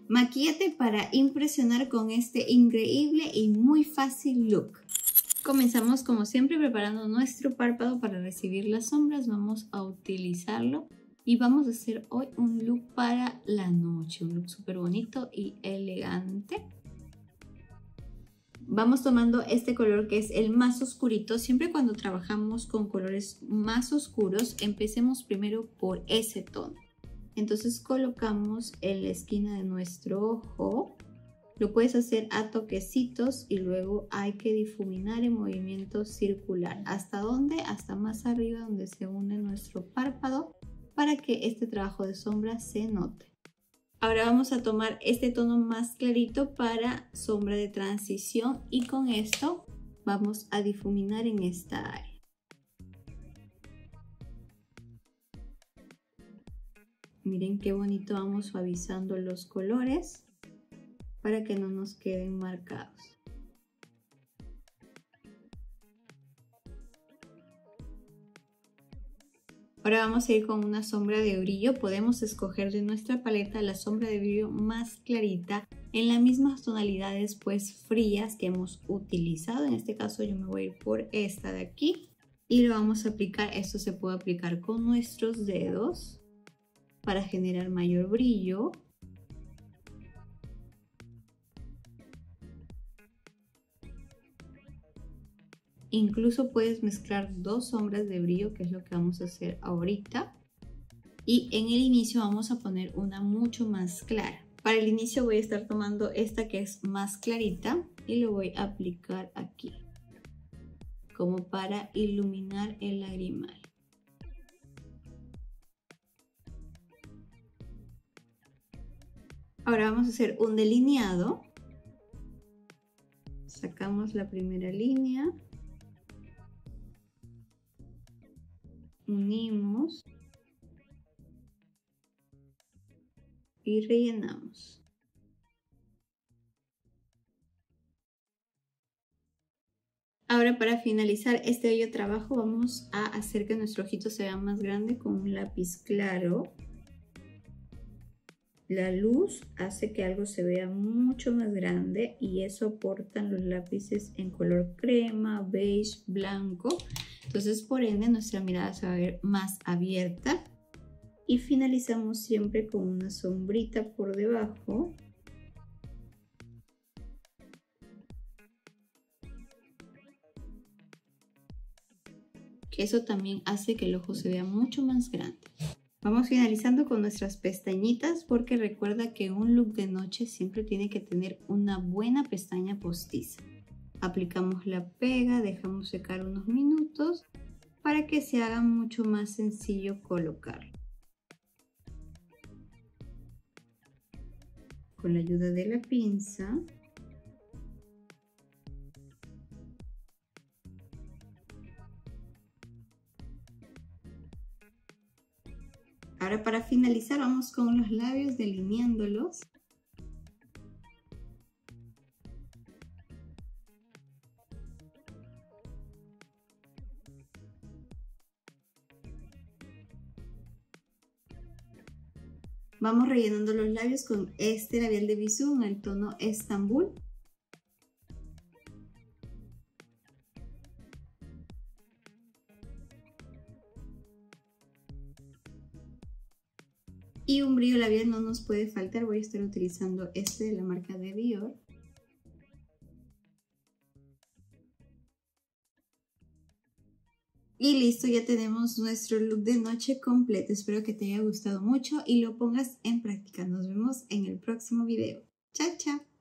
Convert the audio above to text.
Maquíllate para impresionar con este increíble y muy fácil look. Comenzamos como siempre preparando nuestro párpado para recibir las sombras. Vamos a utilizarlo y vamos a hacer hoy un look para la noche. Un look súper bonito y elegante. Vamos tomando este color que es el más oscurito. Siempre cuando trabajamos con colores más oscuros, empecemos primero por ese tono. Entonces colocamos en la esquina de nuestro ojo. Lo puedes hacer a toquecitos y luego hay que difuminar en movimiento circular. ¿Hasta dónde? Hasta más arriba donde se une nuestro párpado para que este trabajo de sombra se note. Ahora vamos a tomar este tono más clarito para sombra de transición y con esto vamos a difuminar en esta área. Miren qué bonito vamos suavizando los colores para que no nos queden marcados. Ahora vamos a ir con una sombra de brillo. Podemos escoger de nuestra paleta la sombra de brillo más clarita en las mismas tonalidades pues frías que hemos utilizado. En este caso yo me voy a ir por esta de aquí y lo vamos a aplicar. Esto se puede aplicar con nuestros dedos para generar mayor brillo. Incluso puedes mezclar dos sombras de brillo, que es lo que vamos a hacer ahorita. Y en el inicio vamos a poner una mucho más clara. Para el inicio voy a estar tomando esta que es más clarita y lo voy a aplicar aquí, como para iluminar el lagrimal. Ahora vamos a hacer un delineado. Sacamos la primera línea. Unimos y rellenamos. Ahora para finalizar este bello trabajo vamos a hacer que nuestro ojito se vea más grande con un lápiz claro. La luz hace que algo se vea mucho más grande y eso aportan los lápices en color crema, beige, blanco. Entonces por ende nuestra mirada se va a ver más abierta. Y finalizamos siempre con una sombrita por debajo. Que eso también hace que el ojo se vea mucho más grande. Vamos finalizando con nuestras pestañitas porque recuerda que un look de noche siempre tiene que tener una buena pestaña postiza. Aplicamos la pega, dejamos secar unos minutos para que se haga mucho más sencillo colocarlo. Con la ayuda de la pinza. Ahora para finalizar vamos con los labios delineándolos. Vamos rellenando los labios con este labial de Bisú en el tono Estambul. Y un brillo labial no nos puede faltar, voy a estar utilizando este de la marca de Dior. Y listo, ya tenemos nuestro look de noche completo. Espero que te haya gustado mucho y lo pongas en práctica. Nos vemos en el próximo video. Chao, chao.